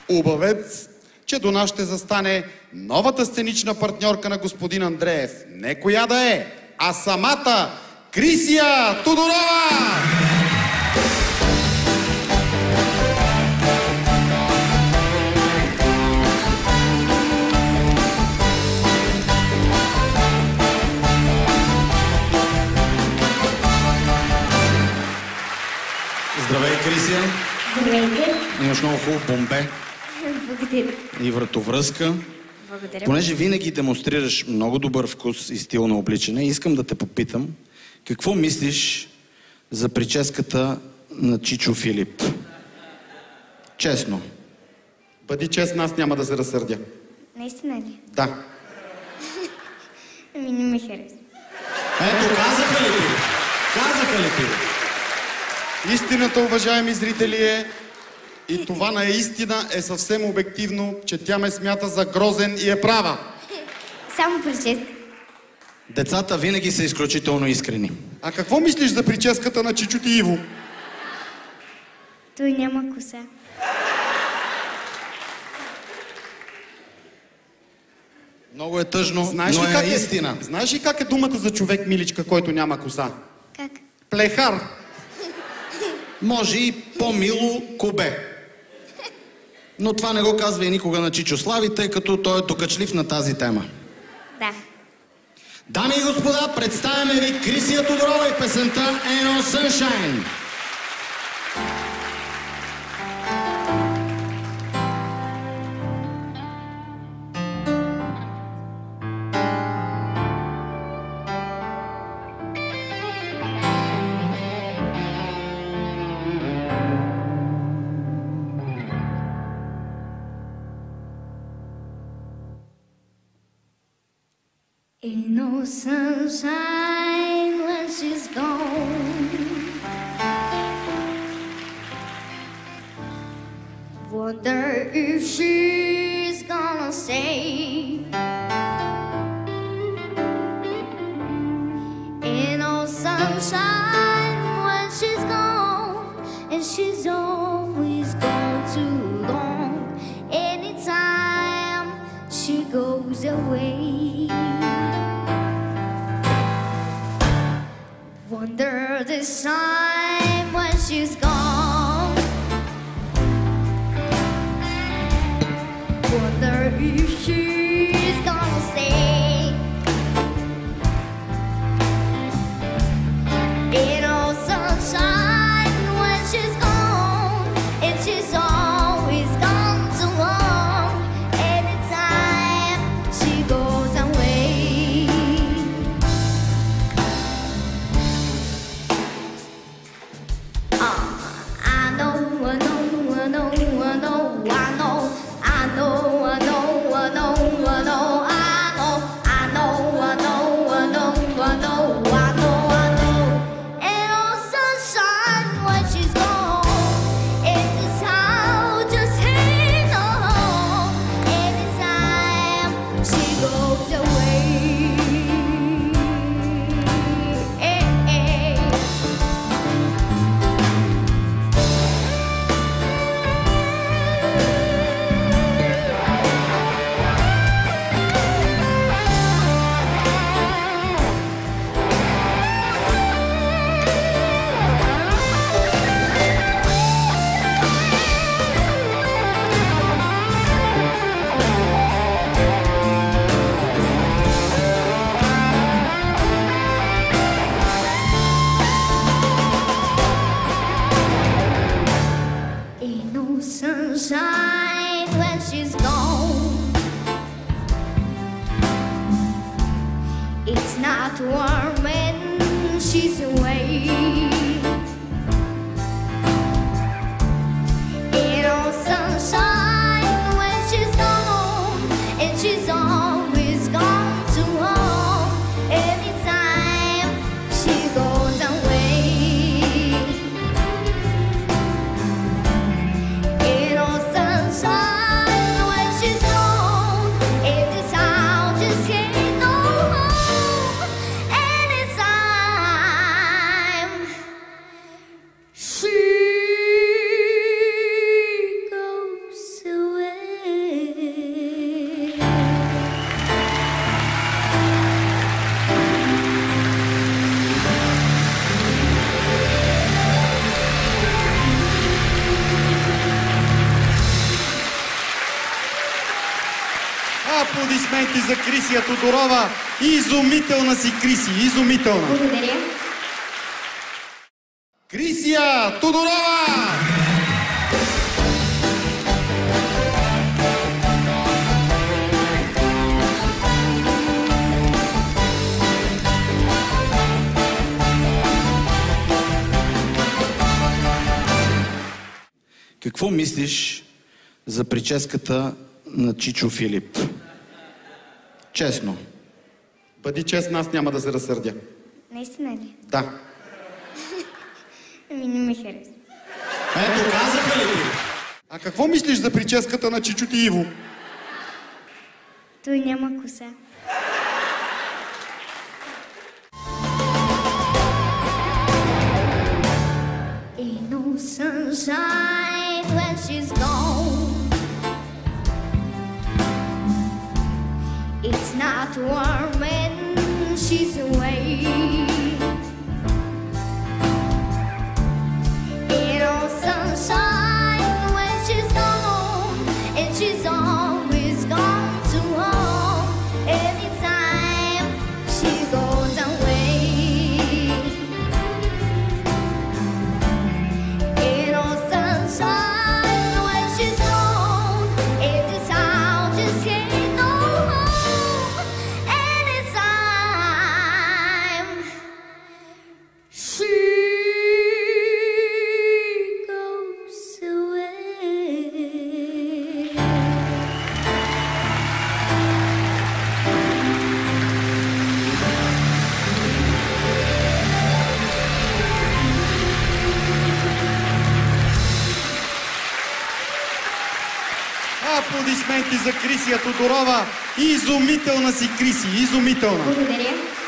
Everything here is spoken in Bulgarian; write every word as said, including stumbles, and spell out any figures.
Убавец, че до нас ще застане новата сценична партньорка на господин Андреев. Не коя да е, а самата Крисия Тодорова! Здравей, Крисия! Здравейте! Имаш много хубаво бомбе. Благодаря. И вратовръзка. Благодаря. Понеже винаги демонстрираш много добър вкус и стил на обличане, искам да те попитам, какво мислиш за прическата на Чичо Филип? Честно. Бъди честна, аз няма да се разсърдя. Наистина ли? Да. Ами не ми харесва. Ето, казаха ли ти? Казаха ли ти? Истината, уважаеми зрители, е, и това наистина е съвсем обективно, че тя ме смята за грозен и е права. Само прическа. Децата винаги са изключително искрени. А какво мислиш за прическата на Чичо ти Иво? Той няма коса. Много е тъжно, Знаеш но ли е как истина. Е, знаеш ли как е думата за човек, миличка, който няма коса? Как? Плехар. Може и по-мило кубе. Но това не го казва и никога на Чичо Слави, тъй като той е докачлив на тази тема. Да. Дами и господа, представяме ви Крисия Тодорова и песента Ain't No Sunshine. Ain't no sunshine when she's gone. Wonder if she's gonna stay. Ain't no sunshine when she's gone, and she's always gone too long. Anytime she goes away. Wonder this time when she's gone. Wonder if she's gonna stay. Ain't no sunshine when she's gone, and she's always gone too long. Anytime she goes away. Sunshine when she's gone. It's not warm when she's away. Ain't no sunshine when she's gone, and she's always gone too long. Anytime she goes away. Ain't no sunshine when she's gone, and this house just ain't no home. Anytime Аплодисменти за Крисия Тодорова. Изумителна си, Криси, изумителна. Благодаря. Крисия Тодорова! Какво мислиш за прическата на Чичо Филип? Честно. Бъди честна, аз няма да се разсърдя. Наистина ли? Да. Ами не ми харесва. Ето, казаха ли ти? А какво мислиш за прическата на Чичо ти Иво? Той няма коса. Ain't no sunshine when she's gone. It's not warm when she's away. Ain't no sunshine when she's gone, and she's always gone too long. Anytime she goes away. Ain't no sunshine when she's gone, and this house just ain't no home. Anytime she goes away. Аплодисменти за Крисия Тодорова. Изумителна си, Криси, изумителна. Благодаря.